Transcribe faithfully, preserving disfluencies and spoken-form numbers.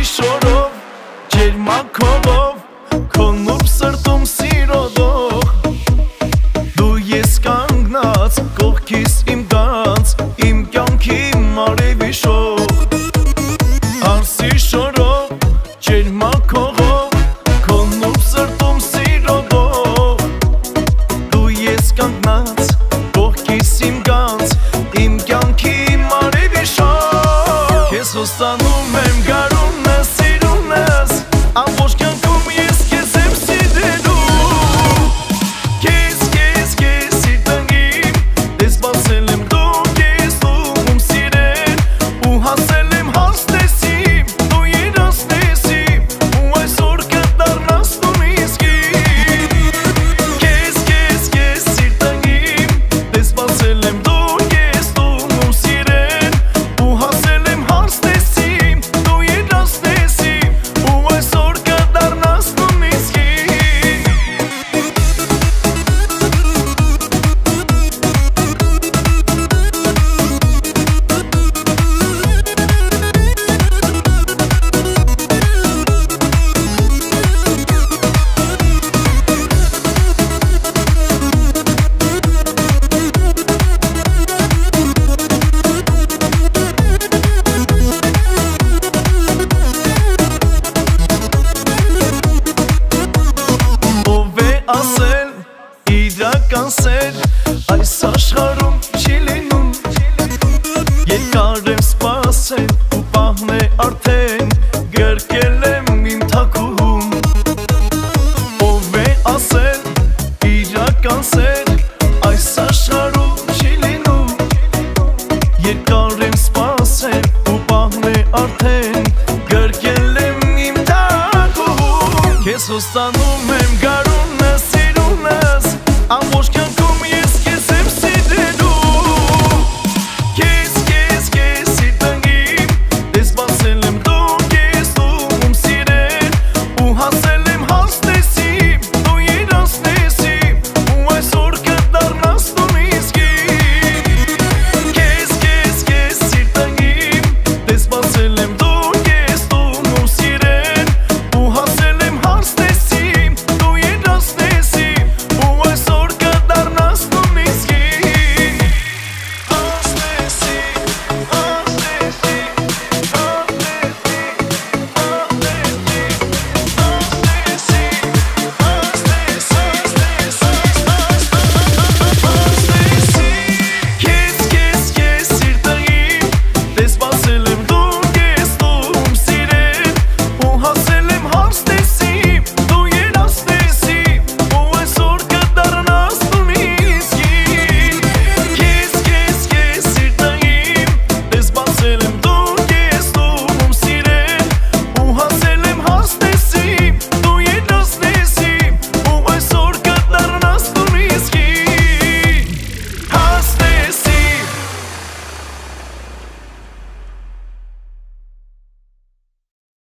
շորով, ջերմաքովով, քո նուրբ սրտում սիրոդող, դու ես կանգնած, կողքիս իմ գանց, իմ կյանքի մարևի շող, արսի շորով, ջերմաքողով, քո նուրբ սրտում սիրոդող, դու ես կանգնած, կողքիս իմ գանց, իմ կյանքի մարևի շող, քեզ հոստանում եմ գարուն ես, սիրուն ես, ամբողջ կյանքում ես քեզ եմ սիրելու, քեզ, քեզ, քեզ սիրտանգիմ, դες բացել եմ դու քեզ ում սիրել, ու հասել եմ հաստեսիմ, դու երասնեսիմ, ու այսօր կդառնաս դու իսկին, քեզ, քեզ, քեզ սիրտանգիմ, դες բացել եմ դու քեզ ում սիրել, ու հասել եմ հաստեսիմ, դու երասնեսիմ, ու այսօր կդառնաս դու իսկին։ Ով է ասել իրական սեր այս աշխարհում չի լինում, երկար եմ սպասել ու պահն է արդեն գրկել եմ իմ թաքուհում, ով է ասել իրական սեր այս աշխարհում չի լինում, երկար եմ սպասել ու պահն է արդեն գրկել եմ իմ թաքուհում, քեզ հոստանում